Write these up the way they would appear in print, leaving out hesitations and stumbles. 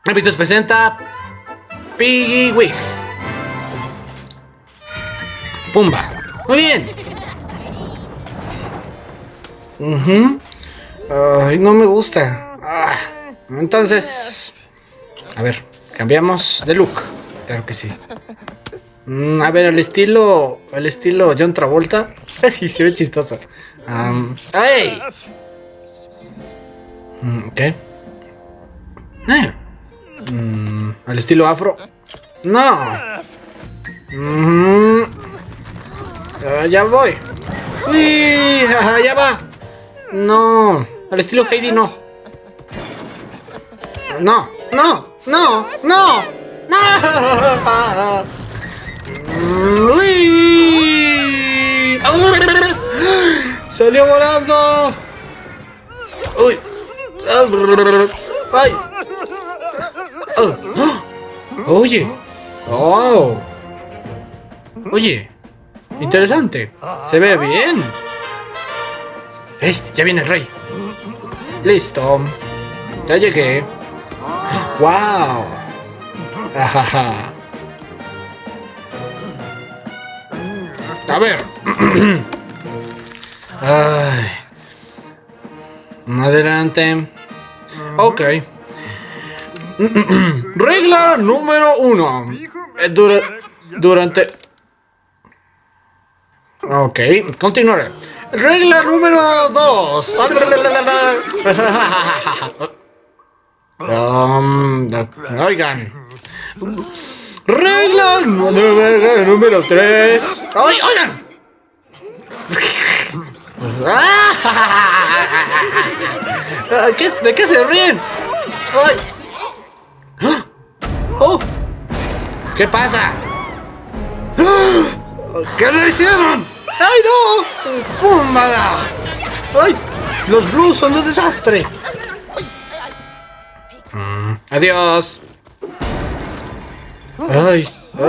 Episodios presenta Piggy Wig. Pumba. Muy bien. Ay, no me gusta. Entonces, a ver, cambiamos de look. Claro que sí. A ver, el estilo John Travolta. Y se ve chistoso. ¡Ay! ¿Qué? Al estilo afro. No. Ya voy. Uy, ya va. No. Al estilo Heidi no. No. Uy. Salió volando. Uy. Ay. Oye. Oh. Oye. Interesante. Se ve bien. ¡Ey! Ya viene el rey. Listo. Ya llegué. ¡Wow! A ver. Ay. Adelante. Ok. Regla número 1. Durante... Ok, continuaré. Regla número 2. Oigan. Regla número 3. Oigan. ¿De qué se ríen? Ay. Oh. ¿Qué pasa? ¿Qué le hicieron? ¡Ay, no! ¡Púmbala! ¡Ay! Los blues son un desastre. Adiós. Ay.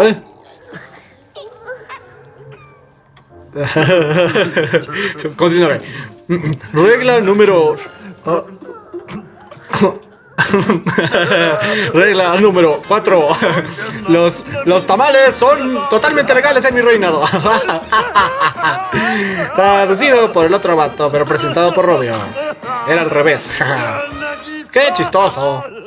Continuaré. Regla número... Regla número 4. Los tamales son totalmente legales en mi reinado. Traducido por el otro vato, pero presentado por Robio. Era al revés. ¡Qué chistoso!